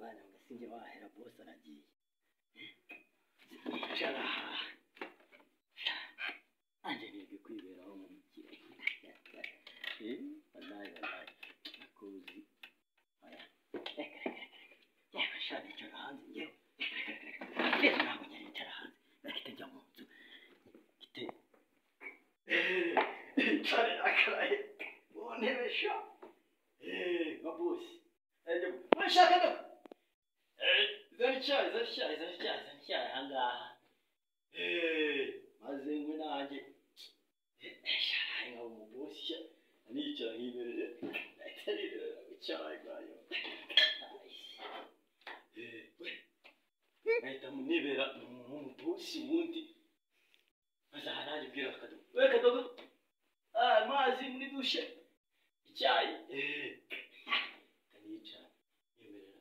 akanya ngasinge wahera bose aragiye cara anje nige kwiberaho mu mukire wallahi kuzi aya ya shane cara hanze ngewe rero ntabwo nyari cara hanze nakitejya mu nzu kite cara akaraye bonebesha babusi bashaka ndo zaricyayi hangaha maze ngwe nanjye shayi nka umubosi nicara hibereye atari icyayi gayo ahita munibera umubosi wundi azahanaje bwira akadogo we kadogo mazi muri dushe icyayi kanica yemerera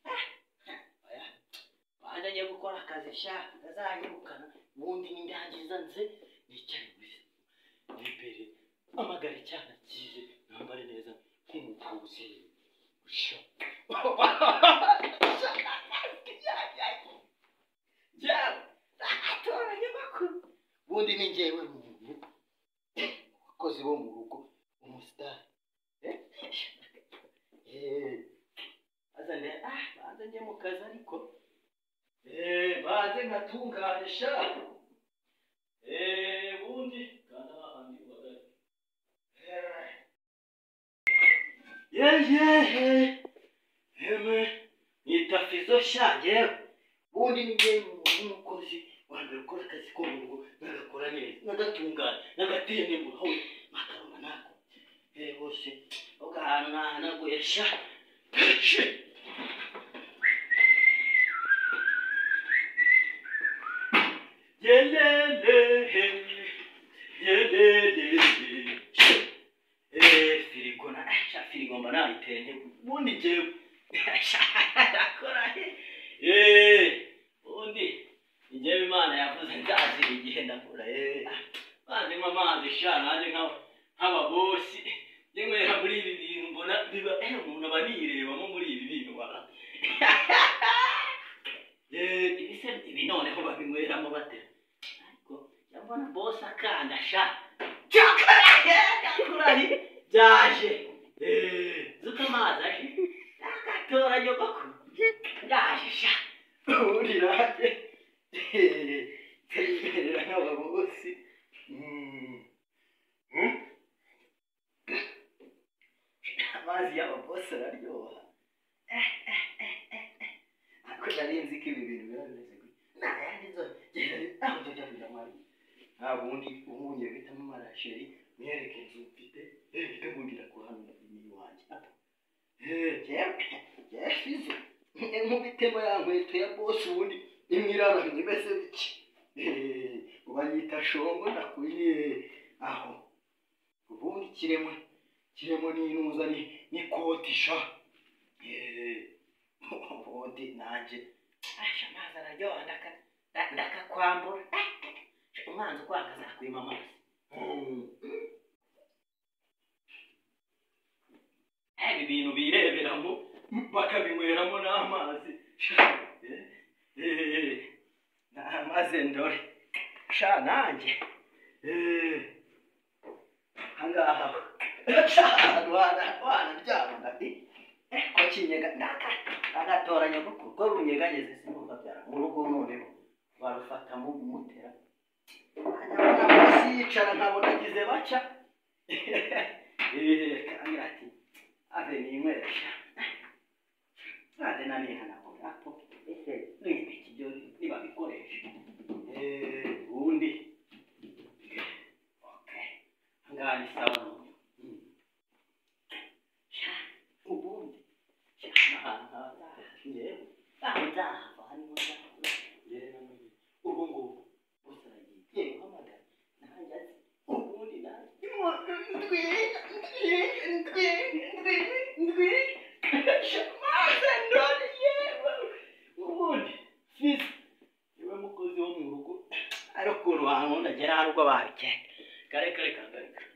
banjye gukora akazi sha azanyirukana ubundi n'indangiza nze nicare nibere amagare cyane kize nambare neza nk'umukuzi usha atoranye makuru ubundi ni njyewe muntu abakozi bo mu rugo umusitari azande banze njye mu kazi ariko banze ngatunganye sha bundi kandi ahandi wagari nitafizo sha njyewe bundi ni njyewe umukozi wambere ukora akazi ko mu rugo nagakora neza nagatunganye nagatembura aho makarona nako bose ugahantu nahanaguye sha firigo na firigo mba nayitende ubundi njyewe akora ubundi njyewe Imana yavuze nzazira igihe ndakora banze nywa amazi sha nanjye nk'ababosi nywera muri ibi bintu mbona biba umuntu aba nirebamo muri ibi bintu wala ibi noneho babinyweramo bate ariko yambona boss akanda sha cyakora byaje zuka amazi aje agatora nyogoko byaje sha uriraje tegerera nk'ababosi amazi y'ababosi araryoha ako narinzi ko ibi bintu birameze nayandi aho tujya kujya mari ubundi umunye bitamo marasheri mwereke inzu mfite ndamubwira ko hano ni wanjye fizo nkubitemo ya nkweto ya bosi ubundi imwirara imeze biki ubayita shongo nakuriye aho ubundi kiremo n'inuza n'ikoti sha ubundi nanjye amazi araryoha ndakakwambura umwanzi ukwanga azakwima amazi ibi bintu bireberamo bakabinyweramo n'amazi maze ndore sha nanjye hangaha wana byabona ko kinyega agatoranya kuko runyeganyeze simbuka byara mu rugo noneho barufata mu mutera yicara nkabona agize baca kangira ati ave ninywesha ade nanihanagura apo n'ibiki byo niba bikoresha ubundi okay ngani sawa ubundi ariko uruhango ndagera harugwa barike kare